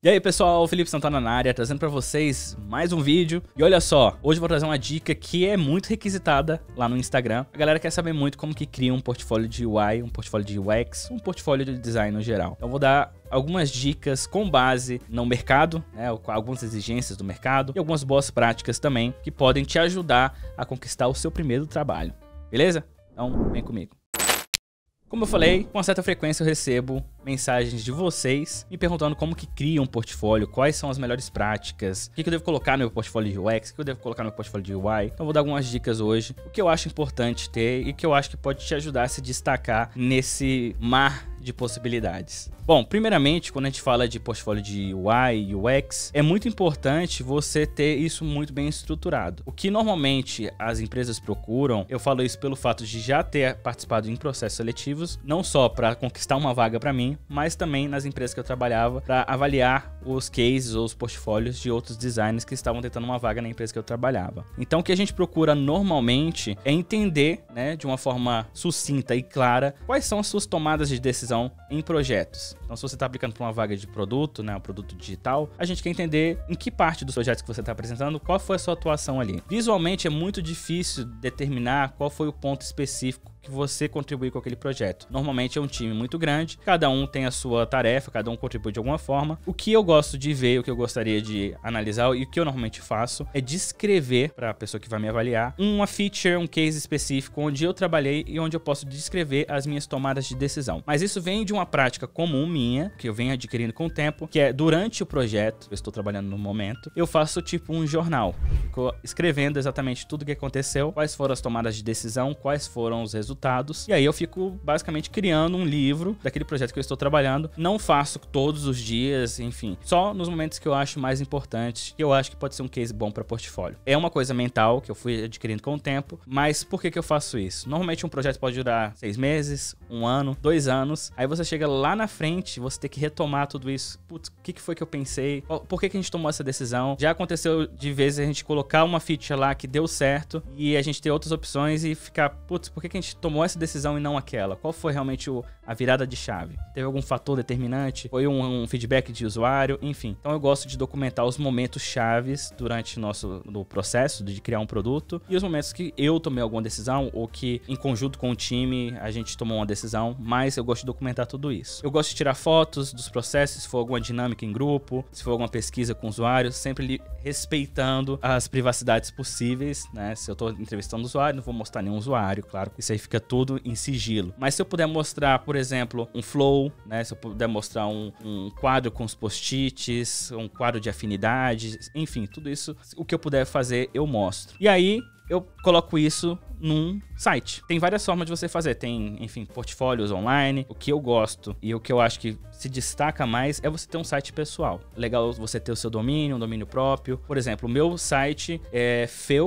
E aí pessoal, Felipe Santana na área, trazendo pra vocês mais um vídeo. E olha só, hoje eu vou trazer uma dica que é muito requisitada lá no Instagram. A galera quer saber muito como que cria um portfólio de UI, um portfólio de UX, um portfólio de design no geral. Então eu vou dar algumas dicas com base no mercado, né, algumas exigências do mercado e algumas boas práticas também que podem te ajudar a conquistar o seu primeiro trabalho. Beleza? Então vem comigo. Como eu falei, com certa frequência eu recebo mensagens de vocês me perguntando como que cria um portfólio, quais são as melhores práticas, o que eu devo colocar no meu portfólio de UX, o que eu devo colocar no meu portfólio de UI. Então eu vou dar algumas dicas hoje, o que eu acho importante ter e o que eu acho que pode te ajudar a se destacar nesse mar de possibilidades. Bom, primeiramente, quando a gente fala de portfólio de UI e UX, é muito importante você ter isso muito bem estruturado. O que normalmente as empresas procuram, eu falo isso pelo fato de já ter participado em processos seletivos, não só para conquistar uma vaga para mim, mas também nas empresas que eu trabalhava para avaliar os cases ou os portfólios de outros designers que estavam tentando uma vaga na empresa que eu trabalhava. Então o que a gente procura normalmente é entender, né, de uma forma sucinta e clara, quais são as suas tomadas de decisão em projetos. Então se você está aplicando para uma vaga de produto, né, um produto digital, a gente quer entender em que parte dos projetos que você está apresentando, qual foi a sua atuação ali. Visualmente é muito difícil determinar qual foi o ponto específico que você contribui com aquele projeto. Normalmente é um time muito grande, cada um tem a sua tarefa, cada um contribui de alguma forma. O que eu gosto de ver, o que eu gostaria de analisar e o que eu normalmente faço é descrever para a pessoa que vai me avaliar uma feature, um case específico onde eu trabalhei e onde eu posso descrever as minhas tomadas de decisão. Mas isso vem de uma prática comum minha, que eu venho adquirindo com o tempo, que é durante o projeto, eu estou trabalhando no momento, eu faço tipo um jornal. Fico escrevendo exatamente tudo o que aconteceu, quais foram as tomadas de decisão, quais foram os resultados. E aí eu fico basicamente criando um livro daquele projeto que eu estou trabalhando. Não faço todos os dias, enfim, só nos momentos que eu acho mais importantes, que eu acho que pode ser um case bom para portfólio. É uma coisa mental que eu fui adquirindo com o tempo, mas por que eu faço isso? Normalmente um projeto pode durar 6 meses, 1 ano, 2 anos. Aí você chega lá na frente, você tem que retomar tudo isso. Putz, o que foi que eu pensei? Por que a gente tomou essa decisão? Já aconteceu de vezes a gente colocar uma feature lá que deu certo e a gente ter outras opções e ficar, putz, por que a gente tomou essa decisão e não aquela? Qual foi realmente a virada de chave? Teve algum fator determinante? Foi um feedback de usuário? Enfim. Então eu gosto de documentar os momentos chaves durante no processo de criar um produto e os momentos que eu tomei alguma decisão ou que em conjunto com o time a gente tomou uma decisão, mas eu gosto de documentar tudo isso. Eu gosto de tirar fotos dos processos, se for alguma dinâmica em grupo, se for alguma pesquisa com usuários, sempre respeitando as privacidades possíveis, né? Se eu tô entrevistando o usuário, não vou mostrar nenhum usuário, claro. Isso aí fica tudo em sigilo. Mas se eu puder mostrar, por exemplo, um flow, né? Se eu puder mostrar um quadro com os post-its, um quadro de afinidade, enfim, tudo isso, o que eu puder fazer, eu mostro. E aí, eu coloco isso num site. Tem várias formas de você fazer. Tem, enfim, portfólios online. O que eu gosto e o que eu acho que se destaca mais é você ter um site pessoal. Legal você ter o seu domínio, um domínio próprio. Por exemplo, o meu site é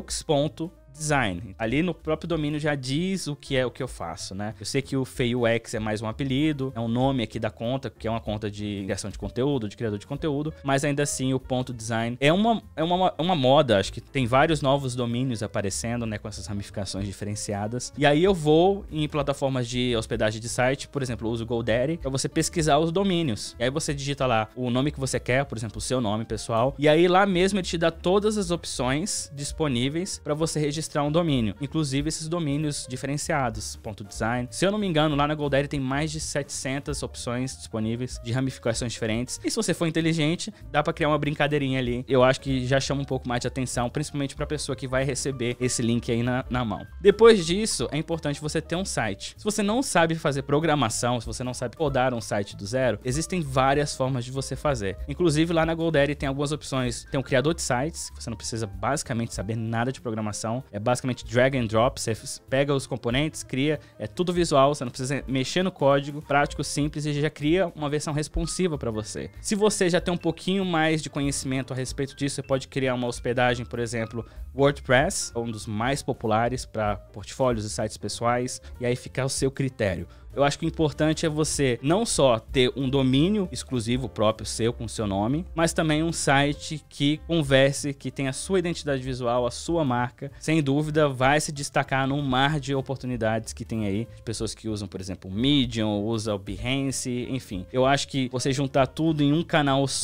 feux.design. Ali no próprio domínio já diz o que é o que eu faço, né? Eu sei que o FeiUX é mais um apelido, é um nome aqui da conta, que é uma conta de criação de conteúdo, de criador de conteúdo, mas ainda assim o ponto design é uma moda, acho que tem vários novos domínios aparecendo, né, com essas ramificações diferenciadas. E aí eu vou em plataformas de hospedagem de site, por exemplo, eu uso o GoDaddy, para você pesquisar os domínios. E aí você digita lá o nome que você quer, por exemplo, o seu nome pessoal, e aí lá mesmo ele te dá todas as opções disponíveis para você registrar um domínio, inclusive esses domínios diferenciados, .design. Se eu não me engano, lá na GoDaddy tem mais de 700 opções disponíveis de ramificações diferentes. E se você for inteligente, dá para criar uma brincadeirinha ali. Eu acho que já chama um pouco mais de atenção, principalmente para a pessoa que vai receber esse link aí na mão. Depois disso, é importante você ter um site. Se você não sabe fazer programação, se você não sabe codar um site do zero, existem várias formas de você fazer. Inclusive lá na GoDaddy tem algumas opções. Tem um criador de sites, que você não precisa basicamente saber nada de programação. É basicamente drag and drop, você pega os componentes, cria, é tudo visual, você não precisa mexer no código, prático, simples, e já cria uma versão responsiva para você. Se você já tem um pouquinho mais de conhecimento a respeito disso, você pode criar uma hospedagem, por exemplo, WordPress, um dos mais populares para portfólios e sites pessoais, e aí fica ao seu critério. Eu acho que o importante é você não só ter um domínio exclusivo próprio seu com o seu nome, mas também um site que converse, que tenha a sua identidade visual, a sua marca. Sem dúvida, vai se destacar num mar de oportunidades que tem aí, de pessoas que usam, por exemplo, o Medium, usam o Behance, enfim. Eu acho que você juntar tudo em um canal só,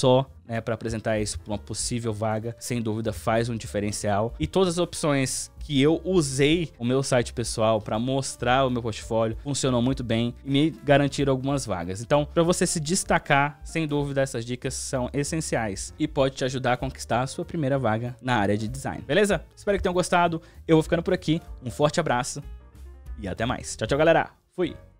né, para apresentar isso para uma possível vaga, sem dúvida faz um diferencial. E todas as opções que eu usei o meu site pessoal para mostrar o meu portfólio funcionou muito bem e me garantiram algumas vagas. Então, para você se destacar, sem dúvida essas dicas são essenciais e pode te ajudar a conquistar a sua primeira vaga na área de design. Beleza? Espero que tenham gostado. Eu vou ficando por aqui. Um forte abraço e até mais. Tchau, tchau, galera. Fui.